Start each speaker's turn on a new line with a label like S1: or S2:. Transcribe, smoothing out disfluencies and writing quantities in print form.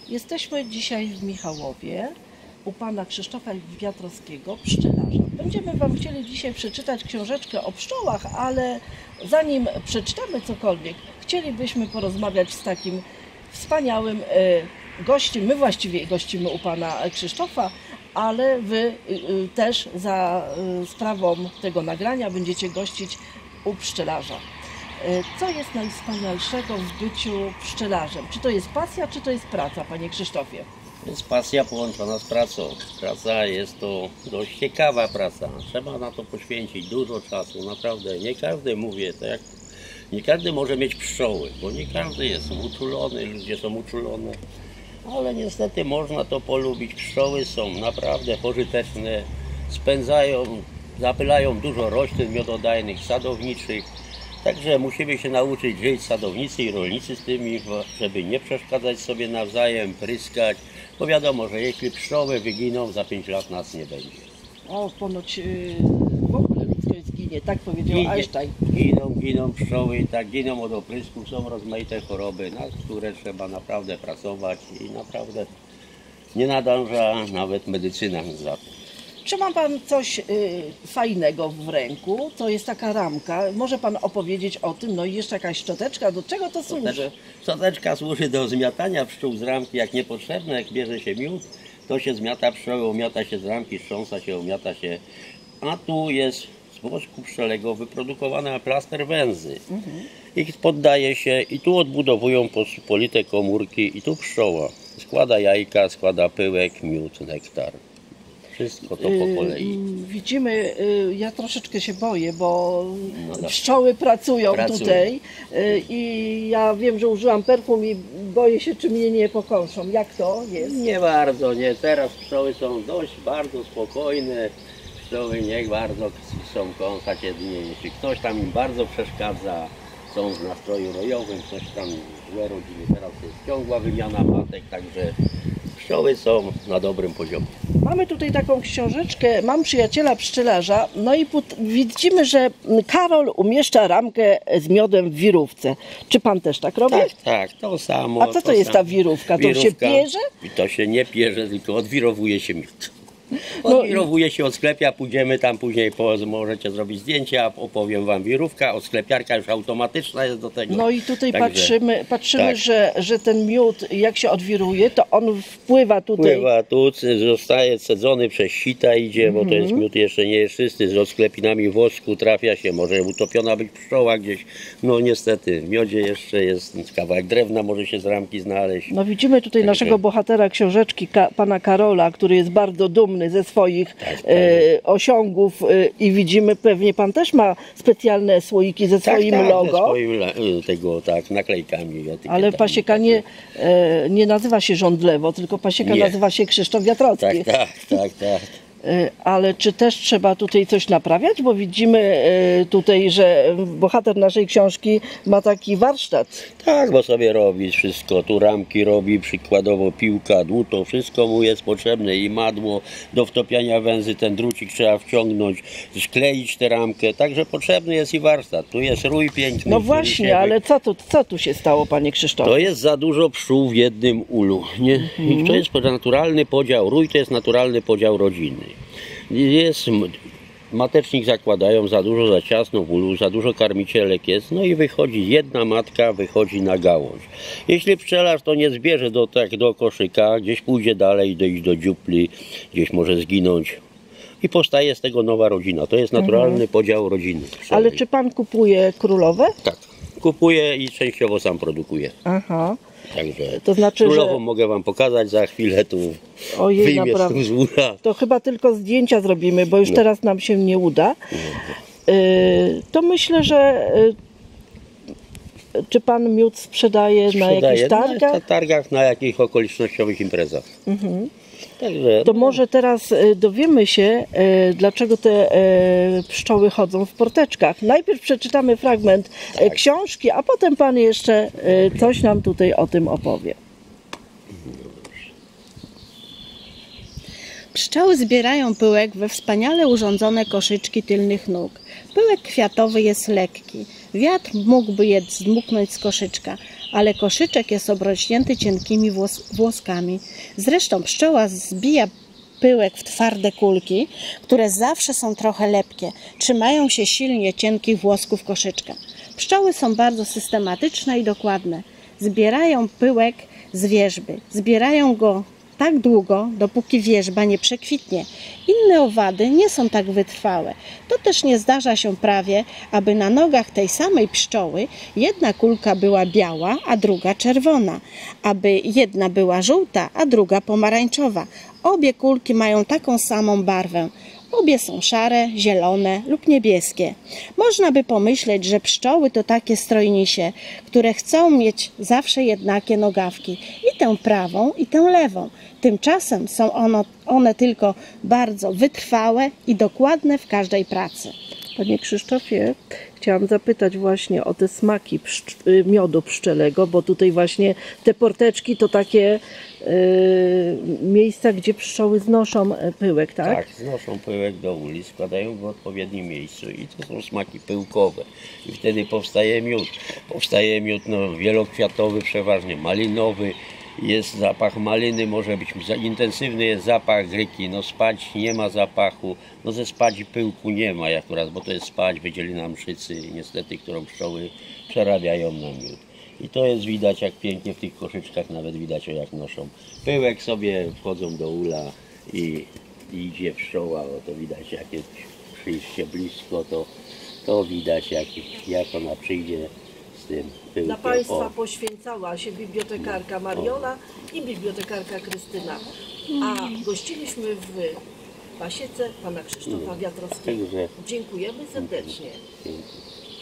S1: Jesteśmy dzisiaj w Michałowie u pana Krzysztofa Wiatrowskiego, pszczelarza. Będziemy wam chcieli dzisiaj przeczytać książeczkę o pszczołach, ale zanim przeczytamy cokolwiek, chcielibyśmy porozmawiać z takim wspaniałym gościem. My właściwie gościmy u pana Krzysztofa, ale wy też za sprawą tego nagrania będziecie gościć u pszczelarza. Co jest najwspanialszego w byciu pszczelarzem? Czy to jest pasja, czy to jest praca, panie Krzysztofie?
S2: To jest pasja połączona z pracą. Praca jest to dość ciekawa praca. Trzeba na to poświęcić dużo czasu, naprawdę. Nie każdy, mówię, tak jak nie każdy może mieć pszczoły, bo nie każdy jest uczulony, ludzie są uczulone. Ale niestety można to polubić. Pszczoły są naprawdę pożyteczne, zapylają dużo roślin miododajnych, sadowniczych. Także musimy się nauczyć żyć, sadownicy i rolnicy, z tymi, żeby nie przeszkadzać sobie nawzajem, pryskać. Bo wiadomo, że jeśli pszczoły wyginą, za 5 lat nas nie będzie.
S1: O, ponoć w ogóle ludzkość zginie, tak powiedział Einstein.
S2: Giną pszczoły i tak giną od oprysków, są rozmaite choroby, na które trzeba naprawdę pracować i naprawdę nie nadąża nawet medycyna za to.
S1: Trzyma pan coś fajnego w ręku, to jest taka ramka. Może pan opowiedzieć o tym? No i jeszcze jakaś szczoteczka, do czego to służy?
S2: Szczoteczka służy do zmiatania pszczół z ramki, jak niepotrzebne, jak bierze się miód, to się zmiata pszczoły, umiata się z ramki, strząsa się, umiata się. A tu jest z wosku pszczelego wyprodukowana plaster węzy. Ich poddaje się i tu odbudowują pospolite komórki i tu pszczoła składa jajka, składa pyłek, miód, nektar. Wszystko to po kolei.
S1: Widzimy, ja troszeczkę się boję, bo pszczoły pracują tutaj i ja wiem, że użyłam perfum i boję się, czy mnie nie pokąszą. Jak to jest?
S2: Nie bardzo, nie. Teraz pszczoły są bardzo spokojne. Pszczoły nie bardzo chcą kąsać jedynie, jeśli ktoś tam im bardzo przeszkadza, są w nastroju rojowym, coś tam złe rodziny. Teraz jest ciągła wymiana matek, także pszczoły są na dobrym poziomie.
S1: Mamy tutaj taką książeczkę, mam przyjaciela pszczelarza, no i widzimy, że Karol umieszcza ramkę z miodem w wirówce. Czy pan też tak robi?
S2: Tak, to samo.
S1: A co to jest ta wirówka? To się pierze?
S2: To się nie pierze, tylko odwirowuje się miód. Odwirowuje się od sklepia, pójdziemy tam później, możecie zrobić zdjęcia, opowiem wam wirówka, od sklepiarka już automatyczna jest do tego.
S1: No i tutaj patrzymy, że ten miód, jak się odwiruje, to on wpływa tutaj.
S2: Wpływa tu, zostaje cedzony przez sita, idzie, bo to jest miód jeszcze nie jest czysty, z odsklepinami wosku trafia się, może utopiona być pszczoła gdzieś. No niestety, w miodzie jeszcze jest kawałek drewna, może się z ramki znaleźć.
S1: No widzimy tutaj naszego bohatera książeczki, pana Karola, który jest bardzo dumny ze swoich osiągów i widzimy, pewnie pan też ma specjalne słoiki ze swoim logo.
S2: Ze swoim naklejkami.
S1: Ale pasieka nie nazywa się Żądlewo, tylko pasieka nazywa się Krzysztof Wiatrowski.
S2: Tak.
S1: Ale czy też trzeba tutaj coś naprawiać? Bo widzimy tutaj, że bohater naszej książki ma taki warsztat.
S2: Tak, bo sobie robi wszystko. Tu ramki robi, przykładowo piłka, dłuto, wszystko mu jest potrzebne i madło do wtopiania węzy, ten drucik trzeba wciągnąć, skleić tę ramkę, także potrzebny jest i warsztat. Tu jest rój piękny.
S1: No właśnie, ale co tu się stało, panie Krzysztofie?
S2: To jest za dużo pszczół w jednym ulu. I to jest naturalny podział, rój to jest naturalny podział rodziny. Matecznik zakładają za dużo, za ciasno w ulu, za dużo karmicielek jest, no i wychodzi jedna matka, wychodzi na gałąź. Jeśli pszczelarz to nie zbierze do koszyka, gdzieś pójdzie dalej, dojść do dziupli, gdzieś może zginąć i powstaje z tego nowa rodzina. To jest naturalny podział rodziny.
S1: Ale czy pan kupuje królowe?
S2: Tak, kupuję i częściowo sam produkuję.
S1: Aha.
S2: Także
S1: to znaczy,
S2: królową mogę wam pokazać za chwilę, tu wyjmie z ura.
S1: To chyba tylko zdjęcia zrobimy, bo już teraz nam się nie uda. To myślę, że czy pan miód sprzedaje na jakichś targach?
S2: Na targach, na jakichś okolicznościowych imprezach. Także,
S1: to może teraz dowiemy się, dlaczego te pszczoły chodzą w porteczkach. Najpierw przeczytamy fragment książki, a potem pan jeszcze coś nam tutaj o tym opowie.
S3: Pszczoły zbierają pyłek we wspaniale urządzone koszyczki tylnych nóg. Pyłek kwiatowy jest lekki. Wiatr mógłby je zdmuchnąć z koszyczka, ale koszyczek jest obrośnięty cienkimi włoskami. Zresztą pszczoła zbija pyłek w twarde kulki, które zawsze są trochę lepkie. Trzymają się silnie cienkich włosków koszyczka. Pszczoły są bardzo systematyczne i dokładne. Zbierają pyłek z wierzby. Zbierają go tak długo, dopóki wierzba nie przekwitnie. Inne owady nie są tak wytrwałe. To też nie zdarza się prawie, aby na nogach tej samej pszczoły jedna kulka była biała, a druga czerwona, aby jedna była żółta, a druga pomarańczowa. Obie kulki mają taką samą barwę. Obie są szare, zielone lub niebieskie. Można by pomyśleć, że pszczoły to takie strojnisie, które chcą mieć zawsze jednakie nogawki. I tę prawą, i tę lewą. Tymczasem są one tylko bardzo wytrwałe i dokładne w każdej pracy.
S1: Panie Krzysztofie, chciałam zapytać właśnie o te smaki miodu pszczelego, bo tutaj właśnie te porteczki to takie miejsca, gdzie pszczoły znoszą pyłek, tak?
S2: Tak, znoszą pyłek do uli, składają go w odpowiednim miejscu i to są smaki pyłkowe. I wtedy powstaje miód. Powstaje miód wielokwiatowy, przeważnie malinowy. Jest zapach maliny, może być intensywny, jest zapach gryki. Spać nie ma zapachu. Ze spadzi pyłku nie ma akurat, bo to jest spać, wydzielina mszycy, niestety, którą pszczoły przerabiają na miód. I to jest widać, jak pięknie w tych koszyczkach, nawet widać, jak noszą pyłek, sobie wchodzą do ula i idzie pszczoła, to widać, jak jest przyjście blisko, to widać, jak ona przyjdzie z tym pyłkiem.
S1: Dla Państwa poświęcała się bibliotekarka Mariona i bibliotekarka Krystyna, a gościliśmy w pasiece pana Krzysztofa Wiatrowskiego. Dziękujemy serdecznie.
S2: Dzięki.